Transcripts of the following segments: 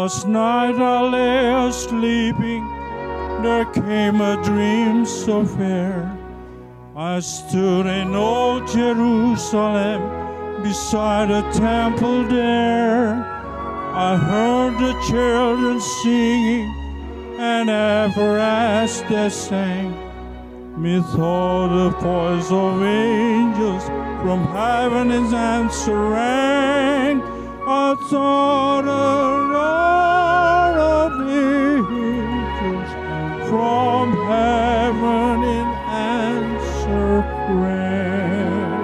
Last night I lay sleeping, there came a dream so fair. I stood in old Jerusalem, beside a temple there. I heard the children singing, and ever as they sang, methought the voice of angels from heaven his answer rang. I thought a roar of angels from heaven in answer rang.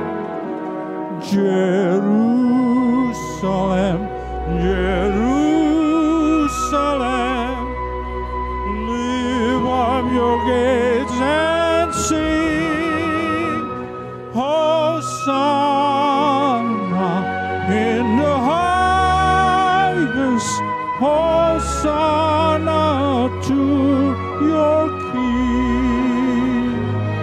Jerusalem, Jerusalem, lift up your gates and sing, Hosanna in the highest, Hosanna to your King.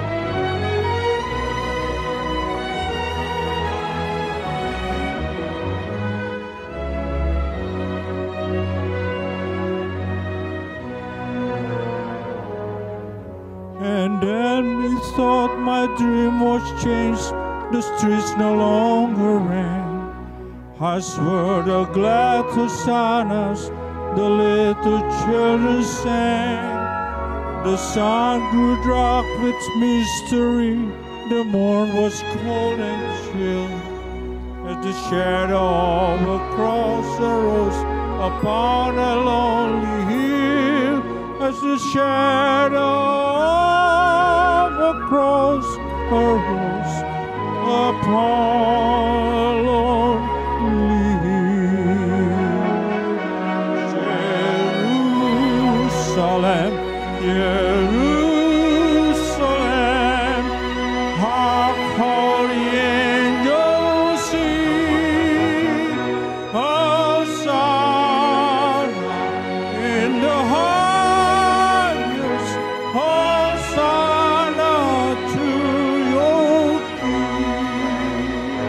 And then methought my dream was changed, the streets no longer rang. I swear the glad hosannas the little children sang. The sun grew dark with mystery, the morn was cold and chill, as the shadow of a cross arose upon a lonely hill, as the shadow of a cross arose upon a lonely hill. Jerusalem, Jerusalem, hark how the angels sing, Hosanna in the highest, Hosanna to your King.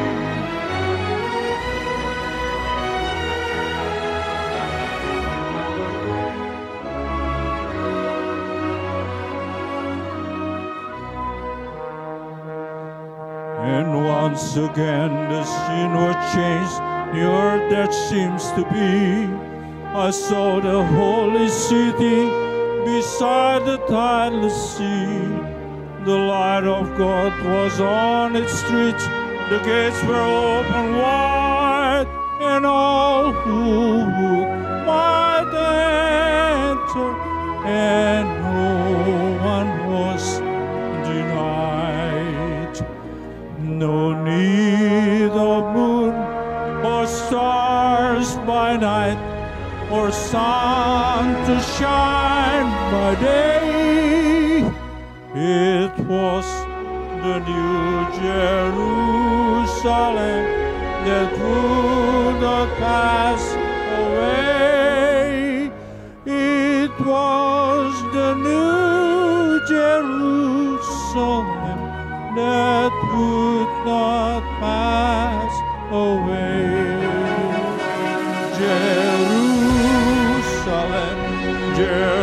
And once again the scene was changed, the earth that seems to be. I saw the holy city beside the tideless sea. The light of God was on its streets, the gates were open wide, and all who would might enter, and no one was denied. No need of moon or stars by night, or sun to shine by day. It was the new Jerusalem that would not pass away. It was the new Jerusalem that would not pass away. Jerusalem, Jerusalem.